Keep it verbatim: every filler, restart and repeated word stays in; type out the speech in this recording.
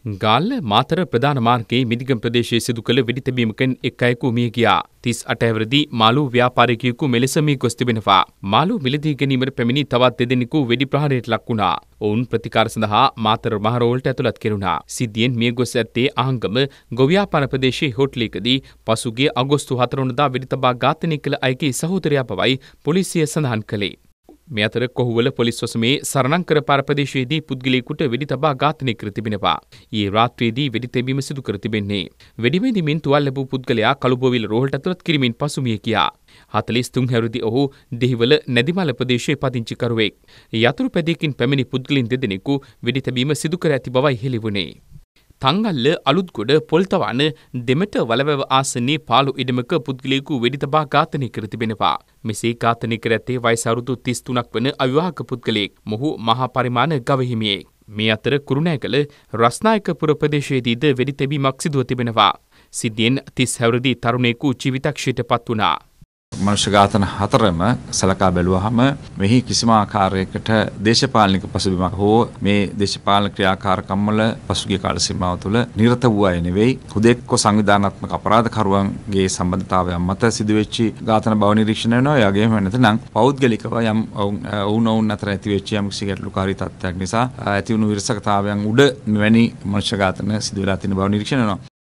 ගාල්ල මාතර ප්‍රධාන මාර්ගයේ මිදිගම ප්‍රදේශයේ සිදු කළ වෙඩි තැබීමකින් එක් අයෙකු මිය ගියා. තිස් අට හැවිරිදි මාළු ව්‍යාපාරිකයෙකු මෙලෙස මිය ගොස් තිබෙනවා. මාළු මිලදී ගැනීමට පැමිණි තවත් දෙදෙනෙකු වෙඩි ප්‍රහාරයට ලක් වුණා. ඔවුන් ප්‍රතිකාර සඳහා මාතර මහරෝල්ට ඇතුළත් කෙරුණා. සිද්ධියෙන් මිය ගොස් ඇත්තේ අහංගම ගොවියාපන ප්‍රදේශයේ හෝටලයකදී පසුගිය අගෝස්තු හතර වනදා වෙඩි තබා ඝාතනය කළ අයගේ සහෝදරයා බවයි පොලිසිය සඳහන් කළේ. මේ අතර කොහුවල පොලිස් වසමේ සරණංකර පාර ප්‍රදේශයේදී පුද්ගලයෙකුට වෙඩි තබා ඝාතනය කර තිබෙනවා. ඊයේ රාත්‍රියේදී වෙඩි තැබීම සිදු කර තිබෙන්නේ. වෙඩි වැදීමෙන් තුවාල ලැබූ පුද්ගලයා කළුබෝවිල රෝහලට ඇතුළත් කිරීමෙන් පසු මිය ගියා. හතළිස් තුන් හැවිරිදි ඔහු දෙහිවල නැදිමල ප්‍රදේශයේ පදිංචිකරුවෙක්. යතුරු පැදයකින් පැමිණි පුද්ගලයන් දෙදෙනෙකු වෙඩි තැබීම සිදු කර ඇති බවයි හෙළි වුණේ. තංගල්ල අලුත්ගොඩ පොල්තවන දෙමට වලවැව ආසනයේ පාළු ඉඩමක පුද්ගලයෙකු වෙඩි තබා ඝාතනය කර තිබෙනවා. මෙසේ ඝාතනය කර ඇත්තේ වයස අවුරුදු තිස් තුනක් වන අවිවාහක පුද්ගලයෙක්. මොහු මහා පරිමාණ ගව හිමියෙක්. මේ අතර කුරුණෑගල රස්නායකපුර ප්‍රදේශයේදීද වෙඩි තැබීමක් සිදුව තිබෙනවා. සිද්ධියෙන් තිස් හැවිරිදි තරුණයෙකු ජීවිතක්ෂයට පත් වුණා. මනුෂ්‍ය ඝාතන හතරම සලකා බැලුවහම මෙහි කිසිම ආකාරයකට දේශපාලනික පසුබිමක් හෝ මේ දේශපාලන ක්‍රියාකාරකම් වල පසුගිය කාල සීමාව තුළ නිරත වූ අය නෙවෙයි හුදෙක්ව සංවිධානාත්මක අපරාධකරුවන්ගේ සම්බන්ධතාවයන් මත සිදුවෙච්ච ඝාතන බව නිරීක්ෂණය වෙනවා. ඒ වගේම නැත්නම් පෞද්ගලිකව යම් ඔවුන් ඔවුන් අතර ඇතිවෙච්ච යම් කිසි ගැටලුකාරී තත්ත්වයක් නිසා ඇති වුණු විරසකතාවයන් උඩ මෙවැනි මනුෂ්‍ය ඝාතන සිදු වෙලා තියෙන බව නිරීක්ෂණය වෙනවා.